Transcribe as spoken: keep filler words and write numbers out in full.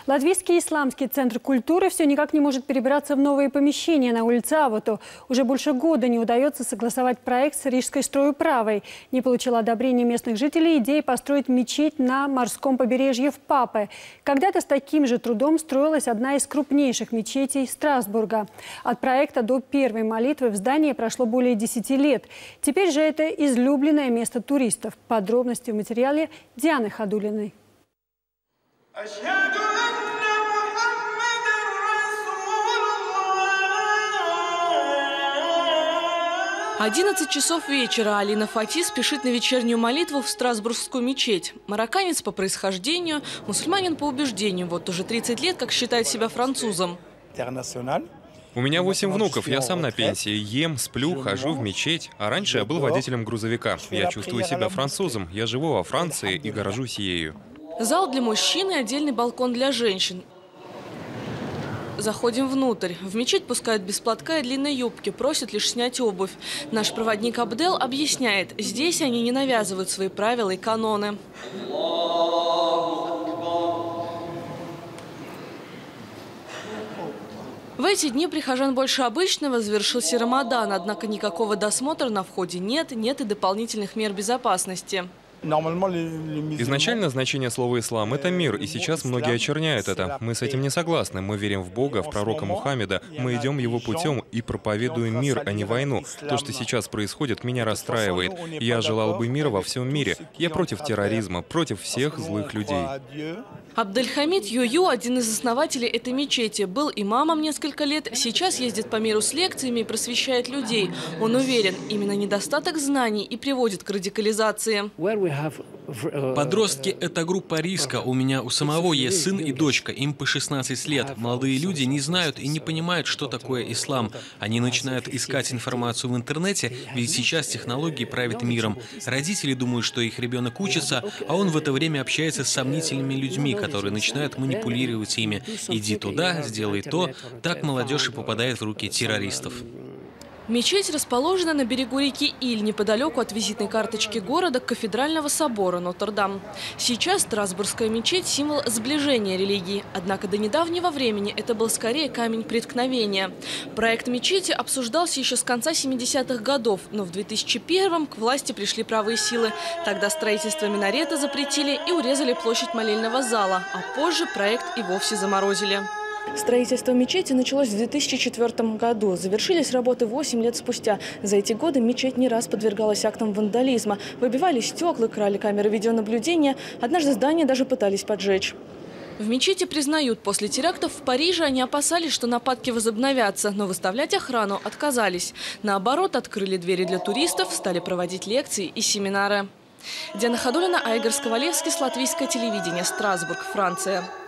Латвийский исламский центр культуры все никак не может перебираться в новые помещения на улице Авото. Уже больше года не удается согласовать проект с Рижской стройуправой. Не получила одобрения местных жителей идея построить мечеть на морском побережье в Папе. Когда-то с таким же трудом строилась одна из крупнейших мечетей Страсбурга. От проекта до первой молитвы в здании прошло более десяти лет. Теперь же это излюбленное место туристов. Подробности в материале Дианы Ходулиной. одиннадцать часов вечера. Алина Фати спешит на вечернюю молитву в Страсбургскую мечеть. Марокканец по происхождению, мусульманин по убеждению. Вот уже тридцать лет, как считает себя французом. У меня восемь внуков, я сам на пенсии. Ем, сплю, хожу в мечеть. А раньше я был водителем грузовика. Я чувствую себя французом. Я живу во Франции и горжусь ею. Зал для мужчин и отдельный балкон для женщин. Заходим внутрь. В мечеть пускают без платка и длинной юбки, просят лишь снять обувь. Наш проводник Абдел объясняет, здесь они не навязывают свои правила и каноны. В эти дни прихожан больше обычного, завершился Рамадан, однако никакого досмотра на входе нет, нет и дополнительных мер безопасности. Изначально значение слова «ислам» — это мир, и сейчас многие очерняют это. Мы с этим не согласны. Мы верим в Бога, в пророка Мухаммеда. Мы идем его путем и проповедуем мир, а не войну. То, что сейчас происходит, меня расстраивает. Я желал бы мира во всем мире. Я против терроризма, против всех злых людей. Абдельхамид Юю, один из основателей этой мечети, был имамом несколько лет, сейчас ездит по миру с лекциями и просвещает людей. Он уверен, именно недостаток знаний и приводит к радикализации. Подростки – это группа риска. У меня у самого есть сын и дочка, им по шестнадцать лет. Молодые люди не знают и не понимают, что такое ислам. Они начинают искать информацию в интернете, ведь сейчас технологии правят миром. Родители думают, что их ребенок учится, а он в это время общается с сомнительными людьми, которые начинают манипулировать ими. Иди туда, сделай то. Так молодежь и попадает в руки террористов. Мечеть расположена на берегу реки Иль, неподалеку от визитной карточки города Кафедрального собора Нотр-Дам. Сейчас Страсбургская мечеть – символ сближения религий. Однако до недавнего времени это был скорее камень преткновения. Проект мечети обсуждался еще с конца семидесятых годов, но в две тысячи первом к власти пришли правые силы. Тогда строительство минарета запретили и урезали площадь молельного зала, а позже проект и вовсе заморозили. Строительство мечети началось в две тысячи четвёртом году. Завершились работы восемь лет спустя. За эти годы мечеть не раз подвергалась актам вандализма. Выбивали стекла, крали камеры видеонаблюдения. Однажды здание даже пытались поджечь. В мечети признают, после терактов в Париже они опасались, что нападки возобновятся, но выставлять охрану отказались. Наоборот, открыли двери для туристов, стали проводить лекции и семинары. Диана Ходулина, Айгар Сковалевский, Латвийское телевидение, Страсбург, Франция.